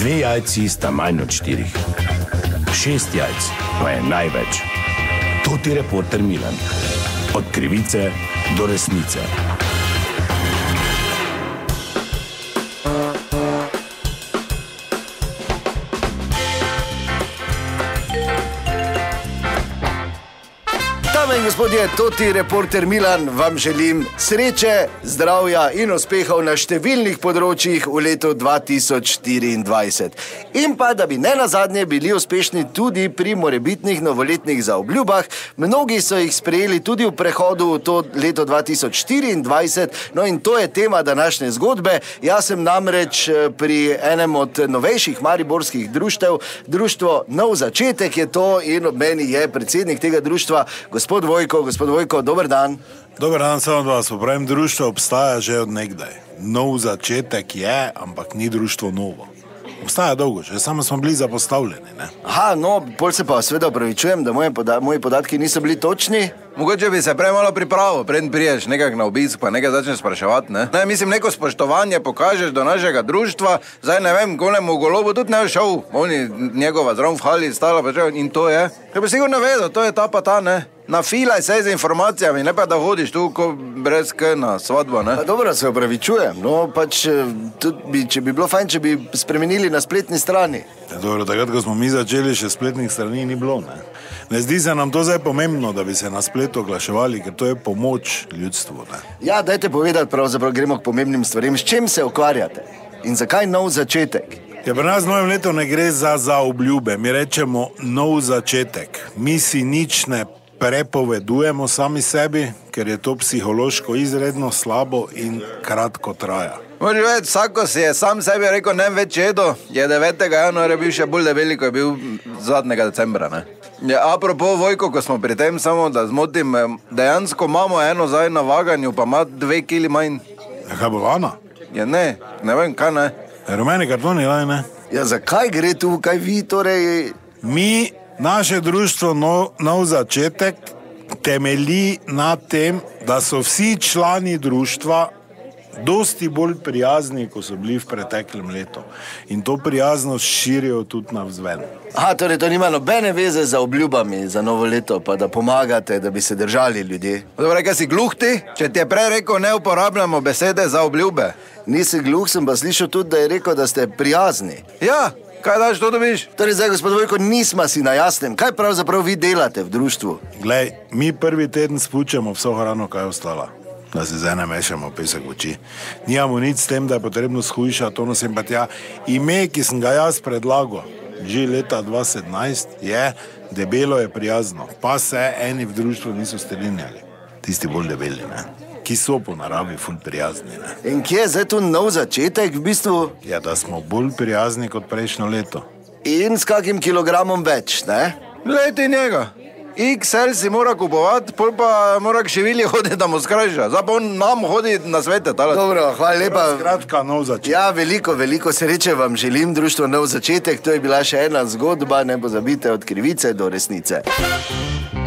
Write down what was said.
2 jajci sta manj od 4. 6 jajc pa je največ. To ti reporter Milan. Od krivice do resnice. Dame in gospodje, toti reporter Milan vam želim sreče, zdravja in uspehov na številnih področjih v letu 2024. In pa, da bi ne nazadnje bili uspešni tudi pri morebitnih novoletnih zaobljubah. Mnogi so jih sprejeli tudi v prehodu v to leto 2024, no in to je tema današnje zgodbe. Jaz sem namreč pri enem od novejših mariborskih društev, društvo Nov začetek je to in ob meni je predsednik tega društva, Gospod Vojko, dober dan. Dober dan, samo da vas popravim, društvo obstaja že od nekdaj. Nov začetek je, ampak ni društvo novo. Obstaja dolgo, že samo smo bili zapostavljeni, ne? Aha, no, pol se pa seveda opravičujem, da moji podatki niso bili točni. Mogoče bi se prej malo pripravil, preden priješ nekak na obisk, pa nekaj začneš spraševati, ne? Ne, mislim, neko spoštovanje pokažeš do našega društva, zdaj ne vem, golemu Golobu tudi ne šel, oni njegova zraven v hali stala, pa že, in to je. Kaj bi sigurno vedel, to je ta pa ta, ne? Nafilaj se z informacijami, ne pa da hodiš tu, ko brez kaj na svadbo, ne? Pa dobro, se opravičujem, no, pač, če bi bilo fajn, če bi spremenili na spletni strani. Ja, dobro, takrat, ko smo mi začeli, še spletnih strani ni bilo, ne? Ne zdi se nam to zdaj pomembno, da bi se na spletu oglaševali, ker to je pomoč ljudstvu, ne? Ja, dajte povedati, pravzaprav gremo k pomembnim stvarem. S čem se ukvarjate? In zakaj Nov začetek? Ja, pri nas novem letu ne gre za zaobljube, mi rečemo nov začetek. Mi si nič ne prepovedujemo sami sebi, ker je to psihološko izredno slabo in kratko traja. Moži vedeti, vsako si je sam sebi rekel, ne več jedo, je 9. januarja bil še bolj debeli, ko je bil 2. decembra, ne? Ja, apropo Vojko, ko smo pri tem, samo da zmotim, dejansko imamo eno zdaj na vaganju, pa ima 2 kili manj. Ja, kaj bo vana? Ja, ne vem, kaj ne. Rumeni kartoni, daj, ne? Ja, zakaj gre tu, kaj vi torej... Mi, naše društvo Nov začetek temelji na tem, da so vsi člani društva dosti bolj prijazni, ko so bili v preteklem letu. In to prijaznost širijo tudi navzven. Aha, torej to nima nobene veze za obljubami za novo leto, pa da pomagate, da bi se držali ljudje. Dobro, kaj si gluh ti? Če ti je prej rekel, ne uporabljamo besede za obljube. Nisi gluh, sem pa slišal tudi, da je rekel, da ste prijazni. Ja, kaj daš, to dobiš? Torej zdaj, gospod Vojko, nismo si na jasnem. Kaj pravzaprav vi delate v društvu? Glej, mi prvi teden spučemo vso hrano, kaj je ostala. Da se zdaj ne mešamo pesek v oči. Nijamo nič s tem, da je potrebno shujšati, ono sem pa tja. Ime, ki sem ga jaz predlagal, že leta 2017, je debelo je prijazno. Pa se eni v društvu niso strinjali. Tisti bolj debeli, ne? Ki so po naravi ful prijazni, ne? In kje je zdaj tu nov začetek v bistvu? Ja, da smo bolj prijazni kot prejšnjo leto. In s kakim kilogramom več, ne? Glejte njega. XL si mora kupovati, pol pa mora k šivilji hoditi, da mu skrajša. Zdaj pa on nam hodi na svete. Tale. Dobro, hvala lepa. Skratka, Nov začetek. Ja, veliko sreče vam želim, društvo Nov začetek. To je bila še ena zgodba, ne pozabite, od krivice do resnice.